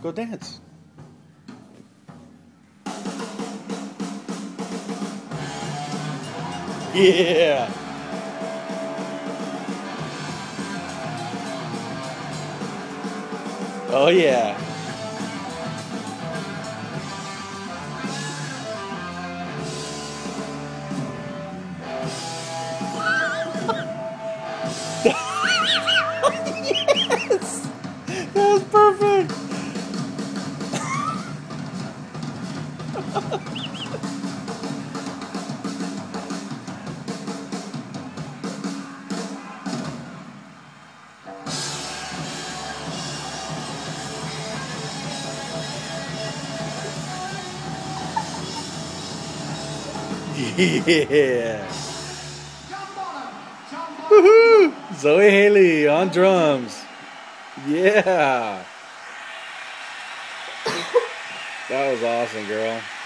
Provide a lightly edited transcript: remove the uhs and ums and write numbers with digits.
Go dance. Yeah. Oh yeah. Yes! That was perfect! Yeah! Woohoo! Zoe Haley on drums. Yeah! That was awesome, girl.